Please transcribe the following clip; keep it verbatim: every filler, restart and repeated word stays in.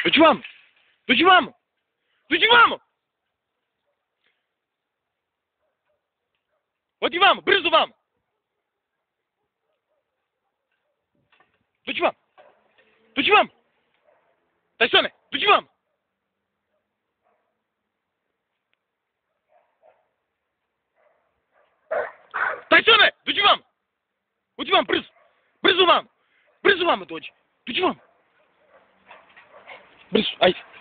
Do you want? Do you want? Do you want? What do you want? Bring it on. Do you want? Do you want? Taisone, do you want? Taisone, do you want? What do you want? Bring, bring it on. Bring it on, дочь. Do you want? Bring, ай.